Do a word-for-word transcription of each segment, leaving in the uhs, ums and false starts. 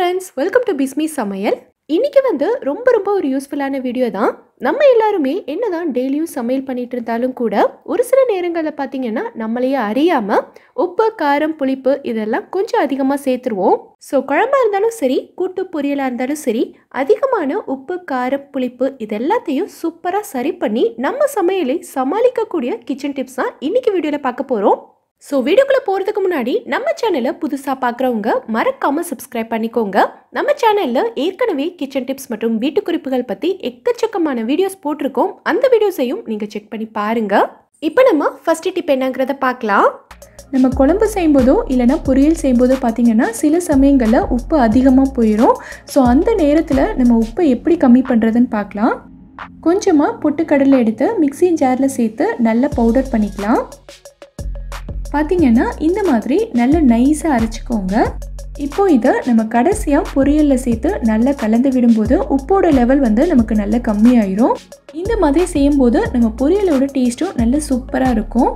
friends, welcome to Bismi Samayal. இன்னைக்கு வந்து ரொம்ப ரொம்ப ஒரு யூஸ்ஃபுல்லான வீடியோ தான். நம்ம எல்லாருமே என்னதான் டெய்லியும் சமையல் பண்ணிட்டு இருந்தாலும் கூட ஒரு சில நேரங்களில் பார்த்தீங்கன்னா நம்மளையே அறியாம உப்பு, காரம், புளிப்பு இதெல்லாம் கொஞ்சம் அதிகமாக சேர்த்துருவோம். ஸோ குழம்பா இருந்தாலும் சரி, கூட்டு பொரியலாக இருந்தாலும் சரி, அதிகமான உப்பு, காரம், புளிப்பு இது எல்லாத்தையும் சூப்பராக சரி பண்ணி நம்ம சமையலை சமாளிக்கக்கூடிய கிச்சன் டிப்ஸ் தான் இன்னைக்கு வீடியோவில் பார்க்க போகிறோம். ஸோ வீடியோக்குள்ளே போகிறதுக்கு முன்னாடி நம்ம சேனலை புதுசாக பார்க்குறவங்க மறக்காமல் சப்ஸ்கிரைப் பண்ணிக்கோங்க. நம்ம சேனலில் ஏற்கனவே கிச்சன் டிப்ஸ் மற்றும் வீட்டு குறிப்புகள் பற்றி எக்கச்சக்கமான வீடியோஸ் போட்டிருக்கோம். அந்த வீடியோஸையும் நீங்கள் செக் பண்ணி பாருங்கள். இப்போ நம்ம ஃபஸ்ட்டு டிப் என்னங்கிறத பார்க்கலாம். நம்ம குழம்பு செய்யும்போதோ இல்லைனா பொரியல் செய்யும்போதோ பார்த்திங்கன்னா சில சமயங்களில் உப்பு அதிகமாக போயிடும். ஸோ அந்த நேரத்தில் நம்ம உப்பை எப்படி கம்மி பண்ணுறதுன்னு பார்க்கலாம். கொஞ்சமாக பொட்டுக்கடலை எடுத்து மிக்ஸி ஜாரில் சேர்த்து நல்லா பவுடர் பண்ணிக்கலாம். பார்த்திங்கன்னா இந்த மாதிரி நல்ல நைஸாக அரைச்சிக்கோங்க. இப்போது இதை நம்ம கடைசியாக பொரியலில் சேர்த்து நல்லா கலந்து விடும்போது உப்போட லெவல் வந்து நமக்கு நல்லா கம்மியாயிரும். இந்த மாதிரி செய்யும்போது நம்ம பொரியலோட டேஸ்ட்டும் நல்ல சூப்பராக இருக்கும்.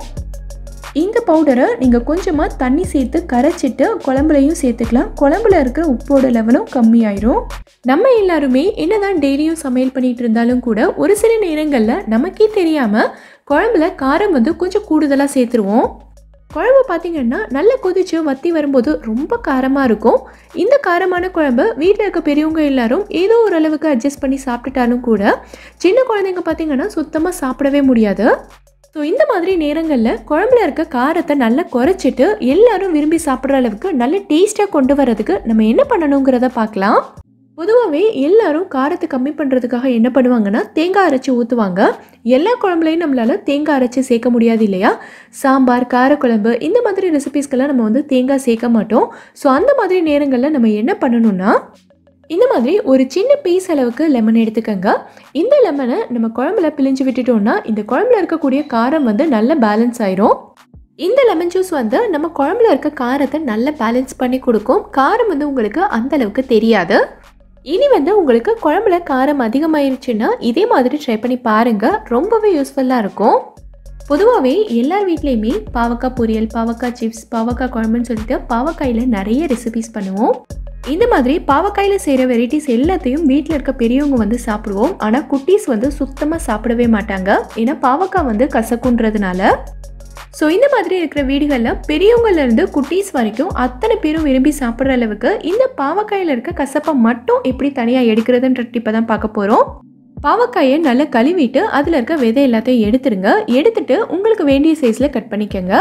இந்த பவுடரை நீங்கள் கொஞ்சமாக தண்ணி சேர்த்து கரைச்சிட்டு குழம்புலையும் சேர்த்துக்கலாம். குழம்புல இருக்கிற உப்போட லெவலும் கம்மியாயிரும். நம்ம எல்லாருமே என்னதான் டெய்லியும் சமையல் பண்ணிட்டு இருந்தாலும் கூட ஒரு சில நேரங்களில் நமக்கே தெரியாமல் குழம்புல காரம் வந்து கொஞ்சம் கூடுதலாக சேர்த்துருவோம். குழம்பு பார்த்திங்கன்னா நல்லா கொதிச்சு வற்றி வரும்போது ரொம்ப காரமாக இருக்கும். இந்த காரமான குழம்பு வீட்டில் இருக்க பெரியவங்க எல்லாரும் ஏதோ ஓரளவுக்கு அட்ஜஸ்ட் பண்ணி சாப்பிட்டுட்டாலும் கூட சின்ன குழந்தைங்க பார்த்திங்கன்னா சுத்தமாக சாப்பிடவே முடியாது. ஸோ இந்த மாதிரி நேரங்களில் குழம்புல இருக்க காரத்தை நல்லா குறைச்சிட்டு எல்லாரும் விரும்பி சாப்பிட்ற அளவுக்கு நல்ல டேஸ்ட்டாக கொண்டு வரதுக்கு நம்ம என்ன பண்ணணுங்கிறத பார்க்கலாம். பொதுவாகவே எல்லாரும் காரத்தை கம்மி பண்ணுறதுக்காக என்ன பண்ணுவாங்கன்னா தேங்காய் அரைச்சி ஊற்றுவாங்க. எல்லா குழம்புலையும் நம்மளால் தேங்காய் அரைச்சி சேர்க்க முடியாது இல்லையா? சாம்பார், காரக்குழம்பு இந்த மாதிரி ரெசிபீஸ்க்கெல்லாம் நம்ம வந்து தேங்காய் சேர்க்க மாட்டோம். ஸோ அந்த மாதிரி நேரங்களில் நம்ம என்ன பண்ணணும்னா இந்த மாதிரி ஒரு சின்ன பீஸ் அளவுக்கு லெமன் எடுத்துக்கோங்க. இந்த லெமனை நம்ம குழம்புல பிழிஞ்சு விட்டுட்டோம்னா இந்த குழம்புல இருக்கக்கூடிய காரம் வந்து நல்ல பேலன்ஸ் ஆயிரும். இந்த லெமன் ஜூஸ் வந்து நம்ம குழம்புல இருக்க காரத்தை நல்லா பேலன்ஸ் பண்ணி கொடுக்கும். காரம் வந்து உங்களுக்கு அந்த அளவுக்கு தெரியாது. இனி வந்து உங்களுக்கு குழம்புல காரம் அதிகமாயிருச்சுன்னா இதே மாதிரி ட்ரை பண்ணி பாருங்கள். ரொம்பவே யூஸ்ஃபுல்லாக இருக்கும். பொதுவாகவே எல்லார் வீட்லேயுமே பாவக்காய் பொரியல், பாவக்காய் சிப்ஸ், பாவக்காய் குழம்புன்னு சொல்லிட்டு பாவக்காயில் நிறைய ரெசிபிஸ் பண்ணுவோம். இந்த மாதிரி பாவக்காயில் செய்கிற வெரைட்டிஸ் எல்லாத்தையும் வீட்டில் இருக்க பெரியவங்க வந்து சாப்பிடுவோம். ஆனால் குட்டீஸ் வந்து சுத்தமாக சாப்பிடவே மாட்டாங்க. ஏன்னா பாவக்காய் வந்து கசக்குன்றதுனால. ஸோ இந்த மாதிரி இருக்கிற வீடுகளில் பெரியவங்கள்லேருந்து குட்டீஸ் வரைக்கும் அத்தனை பேரும் விரும்பி சாப்பிட்ற அளவுக்கு இந்த பாவக்காயில் இருக்க கசப்பை மட்டும் எப்படி தனியாக எடுக்கிறதுன்ற டிப்பை தான் பார்க்க போகிறோம். பாவக்காயை நல்லா கழுவிட்டு அதில் இருக்க விதை எல்லாத்தையும் எடுத்துருங்க. எடுத்துட்டு உங்களுக்கு வேண்டிய சைஸில் கட் பண்ணிக்கோங்க.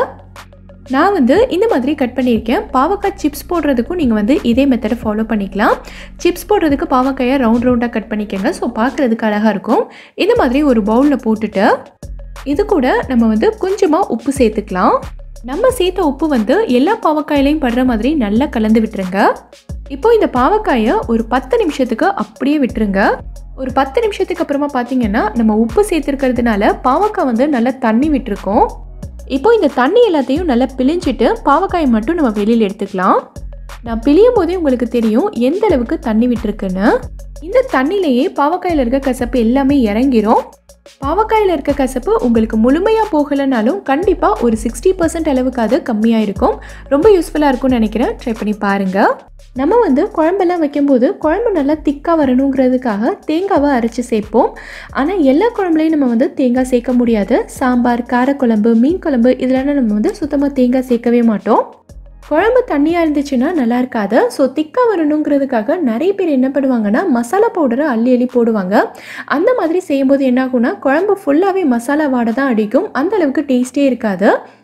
நான் வந்து இந்த மாதிரி கட் பண்ணியிருக்கேன். பாவக்காய் சிப்ஸ் போடுறதுக்கும் நீங்கள் வந்து இதே மெத்தடை ஃபாலோ பண்ணிக்கலாம். சிப்ஸ் போடுறதுக்கு பாவக்காயை ரவுண்ட் ரவுண்டாக கட் பண்ணிக்கோங்க. ஸோ பார்க்குறதுக்கு அழகாக இருக்கும். இந்த மாதிரி ஒரு பவுலில் போட்டுட்டு இது கூட நம்ம வந்து கொஞ்சமாக உப்பு சேர்த்துக்கலாம். நம்ம சேர்த்த உப்பு வந்து எல்லா பாவக்காயிலையும் படுற மாதிரி நல்லா கலந்து விட்டுருங்க. இப்போ இந்த பாவக்காயை ஒரு பத்து நிமிஷத்துக்கு அப்படியே விட்டுருங்க. ஒரு பத்து நிமிஷத்துக்கு அப்புறமா பார்த்தீங்கன்னா நம்ம உப்பு சேர்த்துருக்கிறதுனால பாவக்காய் வந்து நல்லா தண்ணி விட்டுருக்கோம். இப்போ இந்த தண்ணி எல்லாத்தையும் நல்லா பிழிஞ்சிட்டு பாவக்காயை மட்டும் நம்ம வெளியில் எடுத்துக்கலாம். நான் பிழியும் போதே உங்களுக்கு தெரியும் எந்த அளவுக்கு தண்ணி விட்டுருக்குன்னு. இந்த தண்ணியிலேயே பாவக்காயில் இருக்க கசப்பு எல்லாமே இறங்கிரும். பாவக்காயில் இருக்க கசப்பு உங்களுக்கு முழுமையாக போகலைனாலும் கண்டிப்பாக ஒரு சிக்ஸ்டி பர்சன்ட் அளவுக்கு அது கம்மியாக இருக்கும். ரொம்ப யூஸ்ஃபுல்லாக இருக்கும்னு நினைக்கிறேன். ட்ரை பண்ணி பாருங்கள். நம்ம வந்து குழம்பெல்லாம் வைக்கும்போது குழம்பு நல்லா திக்காக வரணுங்கிறதுக்காக தேங்காவை அரைச்சி சேர்ப்போம். ஆனால் எல்லா குழம்புலையும் நம்ம வந்து தேங்காய் சேர்க்க முடியாது. சாம்பார், காரக்குழம்பு, மீன் குழம்பு இதெல்லாம் நம்ம வந்து சுத்தமாக தேங்காய் சேர்க்கவே மாட்டோம். குழம்பு தண்ணியாக இருந்துச்சுன்னா நல்லா இருக்காது. ஸோ திக்காக வரணுங்கிறதுக்காக நிறைய பேர் என்ன பண்ணுவாங்கன்னா மசாலா பவுடரை அள்ளி அள்ளி போடுவாங்க. அந்த மாதிரி செய்யும்போது என்ன ஆகும்னா குழம்பு ஃபுல்லாகவே மசாலா வாடை தான் அடிக்கும். அந்த அளவுக்கு டேஸ்ட்டே இருக்காது.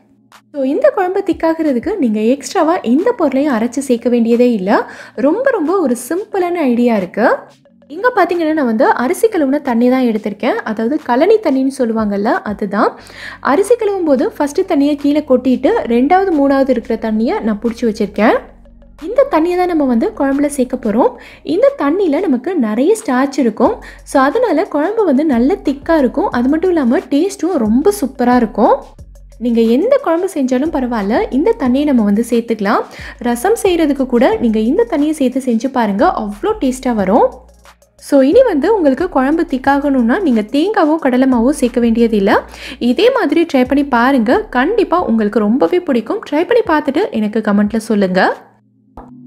ஸோ இந்த குழம்பு திக்காகிறதுக்கு நீங்கள் எக்ஸ்ட்ராவாக எந்த பொருளையும் அரைச்சி சேர்க்க வேண்டியதே இல்லை. ரொம்ப ரொம்ப ஒரு சிம்பிளான ஐடியா இருக்குது. இங்கே பார்த்தீங்கன்னா நான் வந்து அரிசி கழுவுன தண்ணி தான் எடுத்திருக்கேன். அதாவது கழனி தண்ணின்னு சொல்லுவாங்கள்ல அதுதான். அரிசி கழுவும் போது ஃபஸ்ட்டு தண்ணியை கீழே கொட்டிட்டு ரெண்டாவது மூணாவது இருக்கிற தண்ணியை நான் பிடிச்சி வச்சுருக்கேன். இந்த தண்ணியை தான் நம்ம வந்து குழம்புல சேர்க்க போகிறோம். இந்த தண்ணியில் நமக்கு நிறைய ஸ்டார்ச் இருக்கும். ஸோ அதனால் குழம்பு வந்து நல்ல திக்காக இருக்கும். அது மட்டும் இல்லாமல் டேஸ்ட்டும் ரொம்ப சூப்பராக இருக்கும். நீங்கள் எந்த குழம்பு செஞ்சாலும் பரவாயில்ல, இந்த தண்ணியை நம்ம வந்து சேர்த்துக்கலாம். ரசம் செய்கிறதுக்கு கூட நீங்கள் இந்த தண்ணியை சேர்த்து செஞ்சு பாருங்கள், அவ்வளோ டேஸ்ட்டாக வரும். ஸோ இனி வந்து உங்களுக்கு குழம்பு திக்காகணும்னா நீங்கள் தேங்காவோ கடலை மாவோ சேர்க்க வேண்டியதில்லை. இதே மாதிரி ட்ரை பண்ணி பாருங்கள். கண்டிப்பாக உங்களுக்கு ரொம்பவே பிடிக்கும். ட்ரை பண்ணி பார்த்துட்டு எனக்கு கமெண்ட்டில் சொல்லுங்கள்.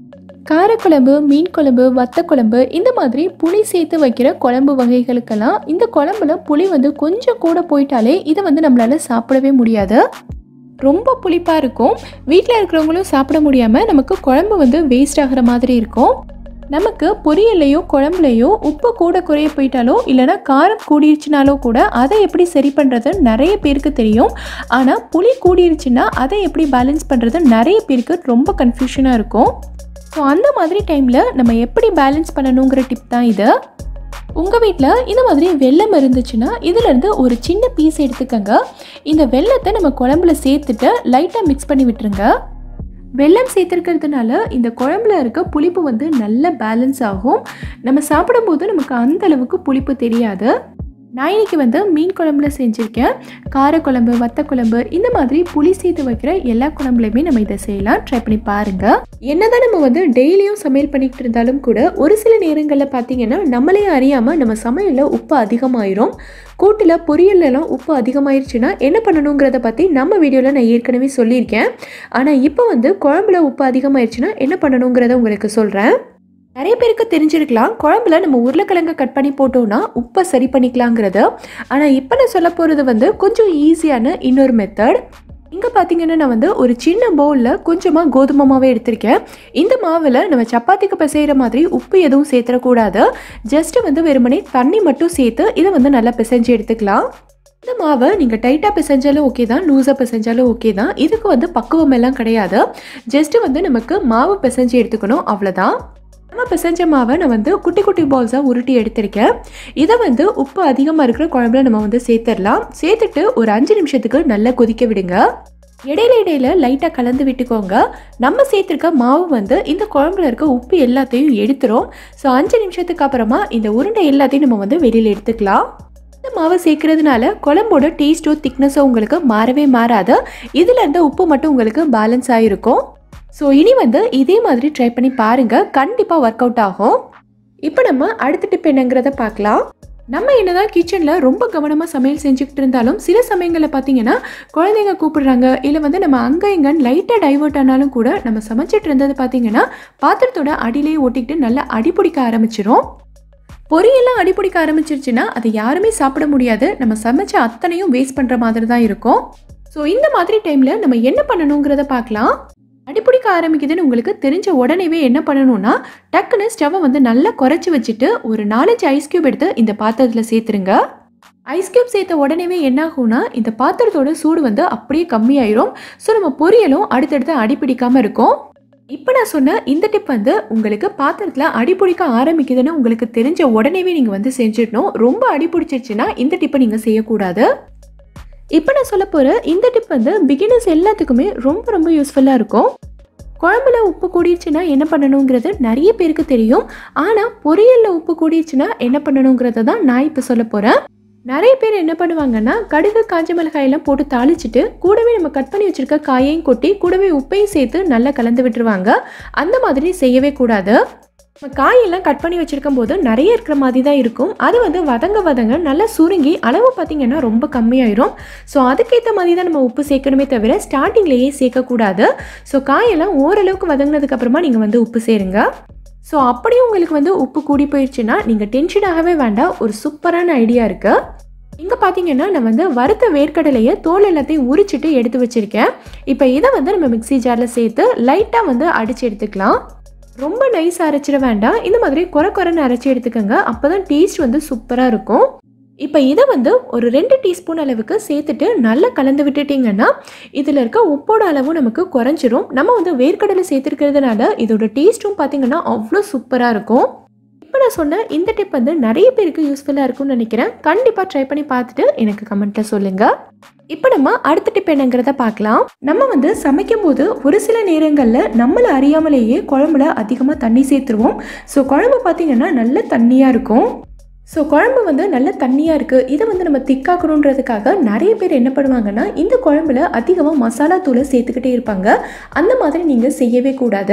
காரக்குழம்பு, மீன் குழம்பு, வத்த குழம்பு இந்த மாதிரி புளி சேர்த்து வைக்கிற குழம்பு வகைகளுக்கெல்லாம் இந்த குழம்புல புளி வந்து கொஞ்சம் கூட போயிட்டாலே இதை வந்து நம்மளால சாப்பிடவே முடியாது. ரொம்ப புளிப்பாக இருக்கும். வீட்டில் இருக்கிறவங்களும் சாப்பிட முடியாமல் நமக்கு குழம்பு வந்து வேஸ்ட் ஆகிற மாதிரி இருக்கும். நமக்கு பொரியல்லையோ குழம்புலையோ உப்பு கூட குறைய போயிட்டாலோ இல்லைனா காரம் கூடிருச்சுனாலோ கூட அதை எப்படி சரி பண்ணுறது நிறைய பேருக்கு தெரியும். ஆனால் புளி கூடிருச்சுன்னா அதை எப்படி பேலன்ஸ் பண்ணுறது நிறைய பேருக்கு ரொம்ப கன்ஃபியூஷனாக இருக்கும். ஸோ அந்த மாதிரி டைமில் நம்ம எப்படி பேலன்ஸ் பண்ணணுங்கிற டிப் தான் இது. உங்கள் வீட்டில் இந்த மாதிரி வெல்லம் இருந்துச்சுன்னா இதிலேருந்து ஒரு சின்ன பீஸ் எடுத்துக்கங்க. இந்த வெல்லத்தை நம்ம குழம்புல சேர்த்துட்டு லைட்டாக மிக்ஸ் பண்ணி விட்டுருங்க. வெல்லம் சேர்த்துருக்கிறதுனால இந்த குழம்புல இருக்க புளிப்பு வந்து நல்ல பேலன்ஸ் ஆகும். நம்ம சாப்பிடும்போது நமக்கு அந்த அளவுக்கு புளிப்பு தெரியாது. நான் இன்றைக்கி வந்து மீன் குழம்புல செஞ்சுருக்கேன். காரக்குழம்பு, வத்த குழம்பு இந்த மாதிரி புளி சேர்த்து வைக்கிற எல்லா குழம்புலையுமே நம்ம இதை செய்யலாம். ட்ரை பண்ணி பாருங்கள். என்னதான் நம்ம வந்து டெய்லியும் சமையல் பண்ணிக்கிட்டு இருந்தாலும் கூட ஒரு சில நேரங்களில் பார்த்தீங்கன்னா நம்மளே அறியாமல் நம்ம சமையலில் உப்பு அதிகமாயிரும். கூட்டில் பொரியல்லாம் உப்பு அதிகமாயிருச்சுன்னா என்ன பண்ணணுங்கிறத பற்றி நம்ம வீடியோவில் நான் ஏற்கனவே சொல்லியிருக்கேன். ஆனால் இப்போ வந்து குழம்புல உப்பு அதிகமாயிருச்சுன்னா என்ன பண்ணணுங்கிறத உங்களுக்கு சொல்கிறேன். நிறைய பேருக்கு தெரிஞ்சிருக்கலாம் குழம்புல நம்ம உருளைக்கிழங்கு கட் பண்ணி போட்டோம்னா உப்பை சரி பண்ணிக்கலாங்கிறது. ஆனால் இப்போ நான் சொல்ல போகிறது வந்து கொஞ்சம் ஈஸியான இன்னொரு மெத்தட். இங்கே பார்த்தீங்கன்னா நான் வந்து ஒரு சின்ன பவுலில் கொஞ்சமாக கோதுமை மாவை எடுத்திருக்கேன். இந்த மாவில் நம்ம சப்பாத்திக்கு பிசைகிற மாதிரி உப்பு எதுவும் சேர்த்துடக்கூடாது. ஜஸ்ட்டு வந்து வெறுமனே தண்ணி மட்டும் சேர்த்து இதை வந்து நல்லா பிசைஞ்சு எடுத்துக்கலாம். இந்த மாவை நீங்கள் டைட்டாக பிசைஞ்சாலும் ஓகே தான், லூஸாக பிசைஞ்சாலும் ஓகே தான். இதுக்கு வந்து பக்குவம் எல்லாம் கிடையாது. ஜஸ்ட்டு வந்து நமக்கு மாவு பிசைஞ்சு எடுத்துக்கணும், அவ்வளோதான். நம்ம பிசைஞ்ச மாவை நான் வந்து குட்டி குட்டி பால்ஸாக உருட்டி எடுத்திருக்கேன். இதை வந்து உப்பு அதிகமாக இருக்கிற குழம்புல நம்ம வந்து சேர்த்துடலாம். சேர்த்துட்டு ஒரு அஞ்சு நிமிஷத்துக்கு நல்லா கொதிக்க விடுங்க. இடையில இடையில லைட்டாக கலந்து விட்டுக்கோங்க. நம்ம சேர்த்துருக்க மாவு வந்து இந்த குழம்புல இருக்க உப்பு எல்லாத்தையும் எடுத்துரும். ஸோ அஞ்சு நிமிஷத்துக்கு அப்புறமா இந்த உருண்டை எல்லாத்தையும் நம்ம வந்து வெளியில் எடுத்துக்கலாம். இந்த மாவை சேர்க்கறதுனால குழம்போட டேஸ்ட்டோ திக்னஸோ உங்களுக்கு மாறவே மாறாது. இதில் இருந்த உப்பு மட்டும் உங்களுக்கு பேலன்ஸ் ஆகிருக்கும். ஸோ இனி வந்து இதே மாதிரி ட்ரை பண்ணி பாருங்கள், கண்டிப்பாக ஒர்க் அவுட் ஆகும். இப்போ நம்ம அடுத்த டிப் என்னங்கிறத பார்க்கலாம். நம்ம என்னதான் கிச்சனில் ரொம்ப கவனமாக சமையல் செஞ்சுக்கிட்டு இருந்தாலும் சில சமயங்களில் பார்த்தீங்கன்னா குழந்தைங்க கூப்பிடுறாங்க, இல்லை வந்து நம்ம அங்கே இங்கன்னு லைட்டாக டைவர்ட் ஆனாலும் கூட நம்ம சமைச்சிட்டு இருந்தது பார்த்தீங்கன்னா பாத்திரத்தோட அடியிலேயே ஒட்டிக்கிட்டு நல்லா அடிப்பிடிக்க ஆரம்பிச்சிடும். பொரியெல்லாம் அடிப்பிடிக்க ஆரம்பிச்சிருச்சுன்னா அதை யாருமே சாப்பிட முடியாது. நம்ம சமைச்ச அத்தனையும் வேஸ்ட் பண்ணுற மாதிரி தான் இருக்கும். ஸோ இந்த மாதிரி டைமில் நம்ம என்ன பண்ணணுங்கிறத பார்க்கலாம். அடிப்பிடிக்க ஆரம்பிக்குதுன்னு உங்களுக்கு தெரிஞ்ச உடனேவே என்ன பண்ணணும்னா டக்குன்னு ஸ்டவ்வை வந்து நல்லா குறைச்சி வச்சுட்டு ஒரு நாலஞ்சு ஐஸ் கியூப் எடுத்து இந்த பாத்திரத்தில் சேர்த்துருங்க. ஐஸ் கியூப் சேர்த்த உடனேவே என்ன ஆகும்னா இந்த பாத்திரத்தோட சூடு வந்து அப்படியே கம்மியாயிரும். ஸோ நம்ம பொரியலும் அடுத்தடுத்து அடிப்பிடிக்காமல் இருக்கும். இப்போ நான் சொன்ன இந்த டிப் வந்து உங்களுக்கு பாத்திரத்தில் அடிப்பிடிக்க ஆரம்பிக்குதுன்னு உங்களுக்கு தெரிஞ்ச உடனேவே நீங்கள் வந்து செஞ்சிடணும். ரொம்ப அடிப்பிடிச்சிருச்சுன்னா இந்த டிப்பை நீங்கள் செய்யக்கூடாது. இப்போ நான் சொல்ல போகிற இந்த டிப் வந்து பிகினர்ஸ் எல்லாத்துக்குமே ரொம்ப ரொம்ப யூஸ்ஃபுல்லாக இருக்கும். குழம்புல உப்பு கூடிடுச்சுன்னா என்ன பண்ணணுங்கிறது நிறைய பேருக்கு தெரியும். ஆனால் பொரியலில் உப்பு கூடிடுச்சுன்னா என்ன பண்ணணுங்கிறத தான் நான் இப்போ சொல்ல போகிறேன். நிறைய பேர் என்ன பண்ணுவாங்கன்னா கடுகு, காஞ்ச மிளகாயெல்லாம் போட்டு தாளிச்சிட்டு கூடவே நம்ம கட் பண்ணி வச்சுருக்க காயையும் கொட்டி கூடவே உப்பையும் சேர்த்து நல்லா கலந்து விட்டுருவாங்க. அந்த மாதிரி செய்யவே கூடாது. நம்ம காயெல்லாம் கட் பண்ணி வச்சுருக்கும் போது நிறைய இருக்கிற மாதிரி தான் இருக்கும். அது வந்து வதங்க வதங்க நல்லா சுருங்கி அளவு பார்த்திங்கன்னா ரொம்ப கம்மியாயிரும். ஸோ அதுக்கேற்ற மாதிரி தான் நம்ம உப்பு சேர்க்கணுமே தவிர ஸ்டார்டிங்லேயே சேர்க்கக்கூடாது. ஸோ காயெல்லாம் ஓரளவுக்கு வதங்கினதுக்கப்புறமா நீங்கள் வந்து உப்பு சேருங்க. ஸோ அப்படியும் உங்களுக்கு வந்து உப்பு கூடி போயிடுச்சுன்னா நீங்கள் டென்ஷன் ஆகவே வேண்டாம். ஒரு சூப்பரான ஐடியா இருக்குது. இங்கே பார்த்தீங்கன்னா நான் வந்து வறுத்த வேர்க்கடலையை தோல் எல்லாத்தையும் உரிச்சிட்டு எடுத்து வச்சுருக்கேன். இப்போ இதை வந்து நம்ம மிக்ஸி ஜாரில் சேர்த்து லைட்டாக வந்து அடித்து எடுத்துக்கலாம். ரொம்ப நைஸ் அரைச்சிட வேண்டாம். இந்த மாதிரி குறை குறைன்னு அரைச்சி எடுத்துக்கோங்க. அப்போ தான் டேஸ்ட் வந்து சூப்பராக இருக்கும். இப்போ இதை வந்து ஒரு ரெண்டு டீஸ்பூன் அளவுக்கு சேர்த்துட்டு நல்லா கலந்து விட்டுட்டிங்கன்னா இதில் இருக்க உப்போட அளவும் நமக்கு குறைஞ்சிரும். நம்ம வந்து வேர்க்கடலை சேர்த்துருக்கிறதுனால இதோட டேஸ்ட்டும் பார்த்திங்கன்னா அவ்வளோ சூப்பராக இருக்கும். இப்போ நான் சொன்ன இந்த டிப் வந்து நிறைய பேருக்கு யூஸ்ஃபுல்லாக இருக்கும்னு நினைக்கிறேன். கண்டிப்பாக ட்ரை பண்ணி பார்த்துட்டு எனக்கு கமெண்ட்டில் சொல்லுங்கள். இப்போ நம்ம அடுத்த டிப் என்னங்கிறத பார்க்கலாம். நம்ம வந்து சமைக்கும் போது ஒரு சில நேரங்களில் நம்மளை அறியாமலேயே குழம்புல அதிகமாக தண்ணி சேர்த்துருவோம். ஸோ குழம்பு பார்த்திங்கன்னா நல்ல தண்ணியாக இருக்கும். ஸோ குழம்பு வந்து நல்ல தண்ணியாக இருக்குது. இதை வந்து நம்ம திக்காக்கணுன்றதுக்காக நிறைய பேர் என்ன பண்ணுவாங்கன்னா இந்த குழம்புல அதிகமாக மசாலா தூளை சேர்த்துக்கிட்டே இருப்பாங்க. அந்த மாதிரி நீங்கள் செய்யவே கூடாது.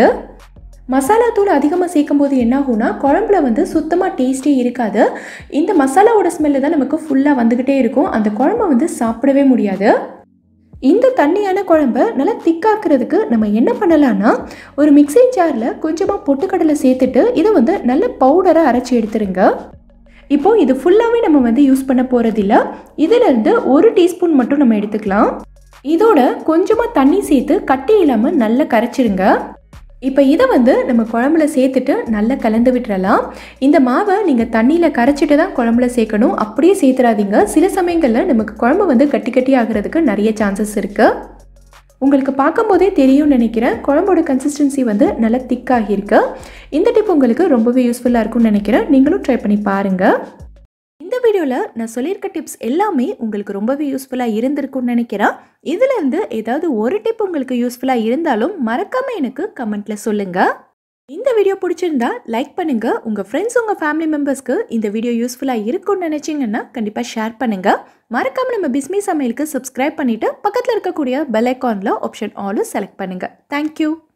மசாலா தூள் அதிகமாக சேர்க்கும் போது என்ன ஆகும்னா குழம்புல வந்து சுத்தமாக டேஸ்ட்டே இருக்காது. இந்த மசாலாவோட ஸ்மெல்லு தான் நமக்கு ஃபுல்லாக வந்துக்கிட்டே இருக்கும். அந்த குழம்பை வந்து சாப்பிடவே முடியாது. இந்த தண்ணியான குழம்பை நல்லா திக்காக்குறதுக்கு நம்ம என்ன பண்ணலான்னா, ஒரு மிக்ஸி ஜாரில் கொஞ்சமாக பொட்டுக்கடலை சேர்த்துட்டு இதை வந்து நல்ல பவுடராக அரைச்சி எடுத்துருங்க. இப்போது இது ஃபுல்லாகவே நம்ம வந்து யூஸ் பண்ண போகிறதில்ல. இதிலேருந்து ஒரு டீஸ்பூன் மட்டும் நம்ம எடுத்துக்கலாம். இதோட கொஞ்சமாக தண்ணி சேர்த்து கட்டி இல்லாமல் நல்லா கரைச்சிருங்க. இப்போ இதை வந்து நம்ம குழம்புல சேர்த்துட்டு நல்லா கலந்து விட்டுறலாம். இந்த மாவை நீங்கள் தண்ணியில் கரைச்சிட்டு தான் குழம்புல சேர்க்கணும், அப்படியே சேர்த்துறாதீங்க. சில சமயங்களில் நமக்கு குழம்பு வந்து கட்டி கட்டி ஆகிறதுக்கு நிறைய சான்சஸ் இருக்குது. உங்களுக்கு பார்க்கும்போதே தெரியும்னு நினைக்கிறேன், குழம்போட கன்சிஸ்டன்சி வந்து நல்லா திக்காகிருக்கு. இந்த டிப் உங்களுக்கு ரொம்பவே யூஸ்ஃபுல்லாக இருக்கும்னு நினைக்கிறேன். நீங்களும் ட்ரை பண்ணி பாருங்கள். இந்த வீடியோவில் நான் சொல்லியிருக்க டிப்ஸ் எல்லாமே உங்களுக்கு ரொம்பவே யூஸ்ஃபுல்லாக இருந்திருக்கும்னு நினைக்கிறேன். இதிலேருந்து ஏதாவது ஒரு டிப் உங்களுக்கு யூஸ்ஃபுல்லாக இருந்தாலும் மறக்காமல் எனக்கு கமெண்ட்டில் சொல்லுங்கள். இந்த வீடியோ பிடிச்சிருந்தா லைக் பண்ணுங்கள். உங்கள் ஃப்ரெண்ட்ஸ், உங்கள் ஃபேமிலி மெம்பர்ஸ்க்கு இந்த வீடியோ யூஸ்ஃபுல்லாக இருக்கும்னு நினச்சிங்கன்னா கண்டிப்பாக ஷேர் பண்ணுங்கள். மறக்காமல் நம்ம பிஸ்மி சமையலுக்கு சப்ஸ்கிரைப் பண்ணிவிட்டு பக்கத்தில் இருக்கக்கூடிய பெல் ஐக்கானில் ஆப்ஷன் ஆலும் செலக்ட் பண்ணுங்கள். தேங்க்யூ.